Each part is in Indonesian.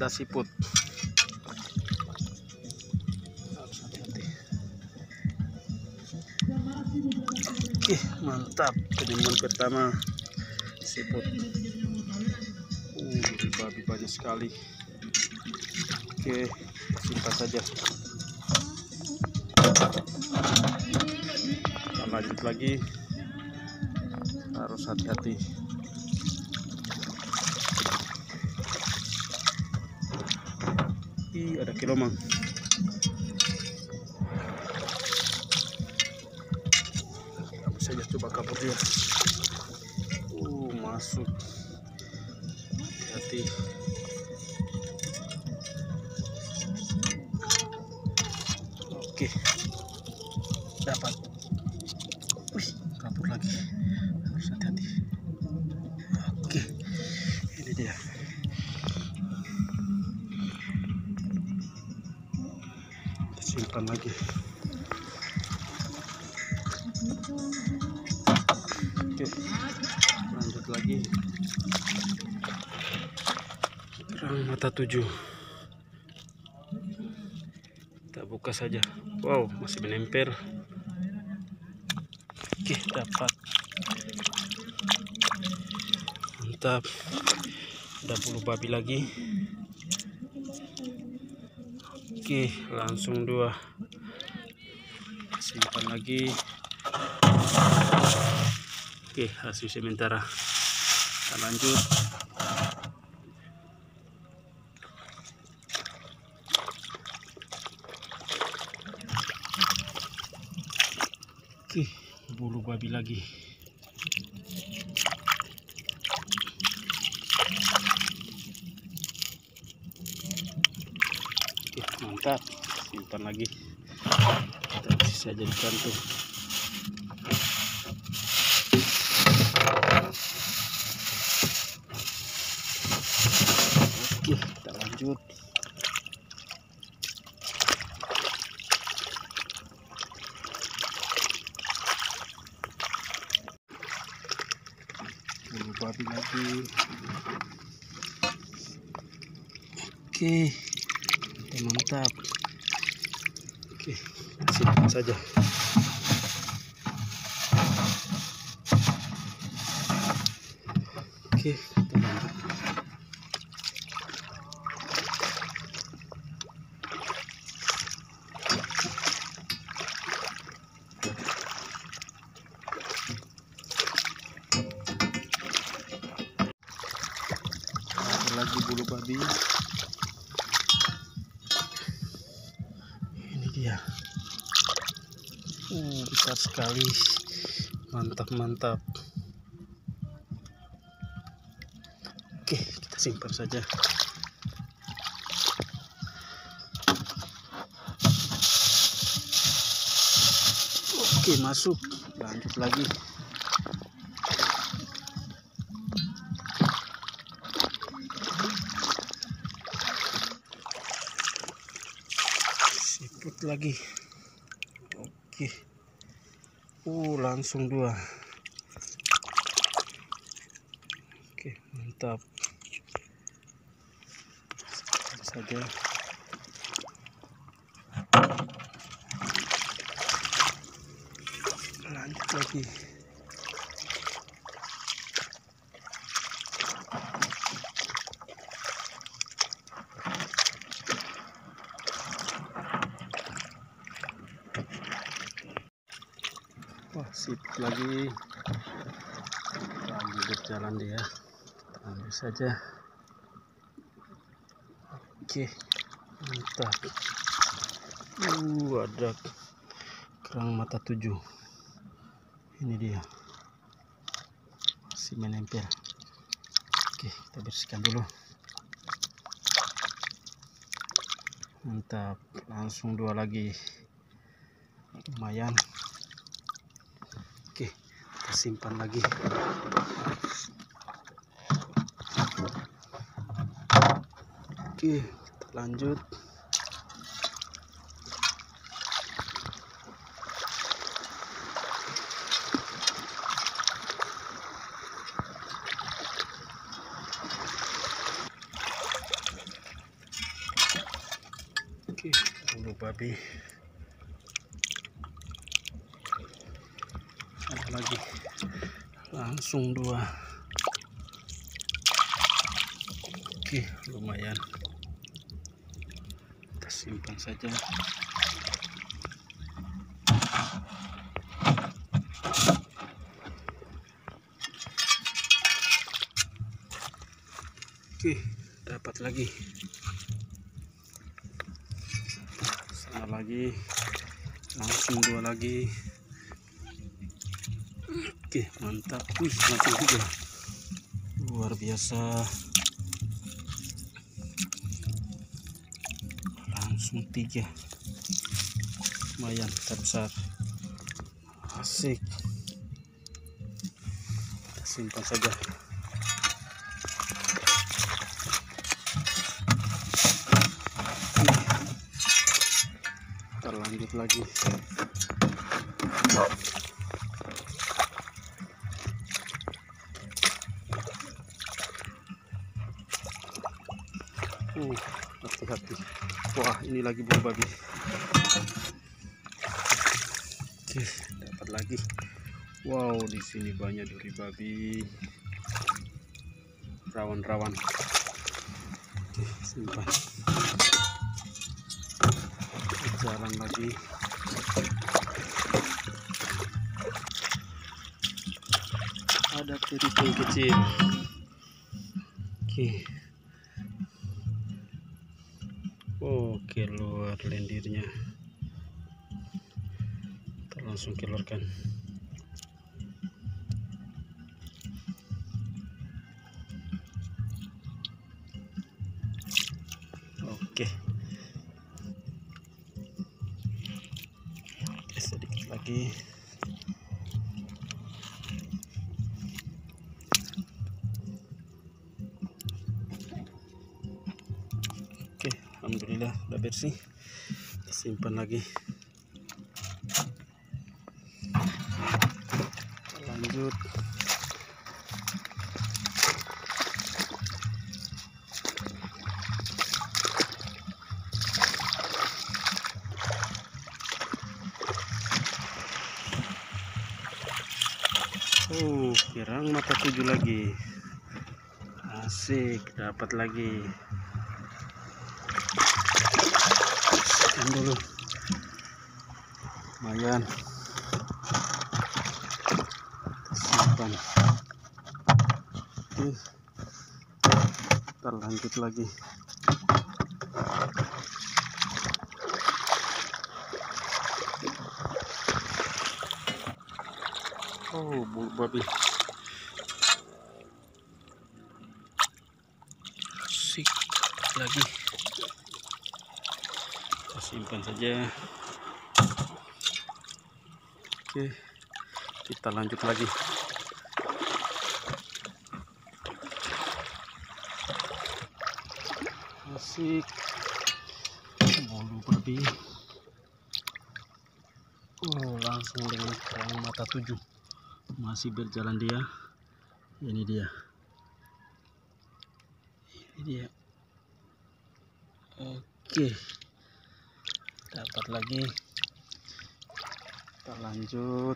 ada siput. Harus hati-hati. Oke, mantap. Penyemuan pertama siput. Babi banyak sekali. Oke, simpan saja. Kita lanjut lagi. Harus hati-hati. Ada kilomang. Saja coba kabur dia. Masuk. Hati-hati. Oke, dapat. Wih, kabur lagi. Harus hati-hati. Oke, ini dia. Simpan lagi. Oke, lanjut lagi. Kerang mata 7. Kita buka saja. Wow, masih menempel. Oke, dapat. Mantap. Ada bulu babi lagi. Oke, langsung 2. Simpan lagi. Oke, hasil sementara. Kita lanjut. Oke, bulu babi lagi. Oke, mantap. Simpan lagi. Kita bisa jadi kantung. Oke, kita lanjut. Bulu babi lagi. Oke, mantap. Oke, simpan saja. Oke, kita lanjut. Ada lagi bulu babi. Ini dia. Besar sekali. Mantap. Oke, kita simpan saja. Oke, masuk. Lanjut lagi. Siput lagi. Oke. Langsung 2. Oke, mantap. Saja. Lanjut lagi. Wah, siput lagi berjalan dia. Ambil saja. Oke, mantap. Ada kerang mata 7. Ini dia. Masih menempel. Oke, kita bersihkan dulu. Mantap. Langsung 2 lagi. Lumayan. Oke, kita simpan lagi. Oke, kita lanjut. Oke, bulu babi. Ada lagi, langsung 2. Oke, lumayan, kita simpan saja. Oke, dapat lagi, sana lagi, langsung 2 lagi. Oke, mantap. Wih, langsung 3, luar biasa, langsung 3, lumayan besar, asik. Kita simpan saja. Kita lanjut lagi. Hati-hati. Wah, ini lagi bulu babi. Oke, dapat lagi. Wow, di sini banyak duri babi. Rawan-rawan. Oke, simpan. Jalan lagi. Ada kerikil kecil. Oke. Oke, keluar lendirnya. Kita langsung keluarkan. Oke. Sedikit lagi. Oke, alhamdulillah udah bersih. Kita simpan lagi. Lanjut. Kerang mata 7 lagi. Asik, dapat lagi. Simpan dulu. Lumayan. Simpan. Oke. Kita lanjut lagi. Oh, bulu babi. Asik lagi. Kita simpan saja. Oke, kita lanjut lagi. Asik, bulu babi. Oh, langsung dengan kerang mata 7. Masih berjalan dia. Ini dia. Ini dia. Oke, dapat lagi. Kita lanjut.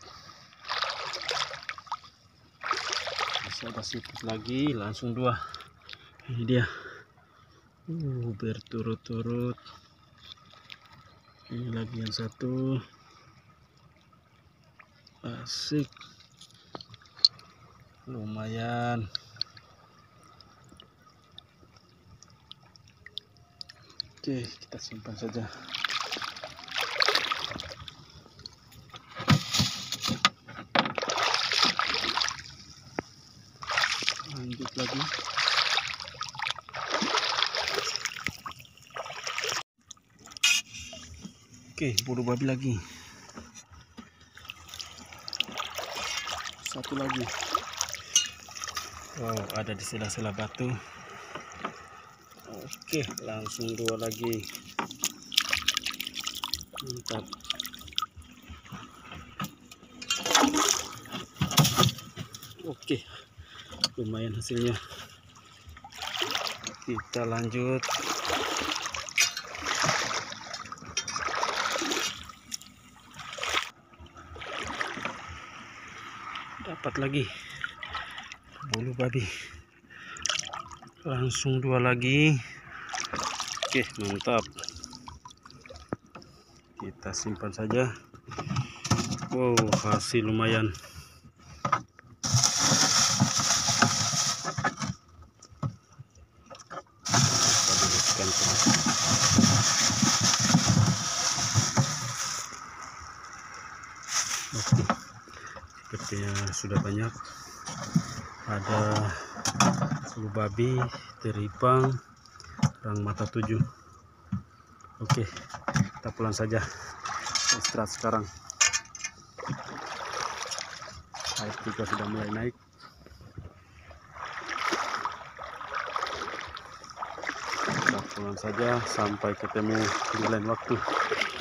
Masih ada siput lagi, langsung 2. Ini dia. Berturut-turut. Ini lagi yang 1. Asik, lumayan. Oke, kita simpan saja. Lanjut lagi. Oke, bulu babi lagi. 1 lagi. Wow, ada di sela-sela batu. Oke, langsung 2 lagi. Mantap. Oke, lumayan hasilnya. Kita lanjut. dapat lagi bulu babi, langsung 2 lagi. Oke, mantap, kita simpan saja. Wow, hasil lumayan. Oke, sepertinya sudah banyak. Ada bulu babi, teripang, kerang mata 7. Oke, kita pulang saja, istirahat sekarang. Air juga sudah mulai naik. Kita pulang saja, sampai ketemu di lain waktu.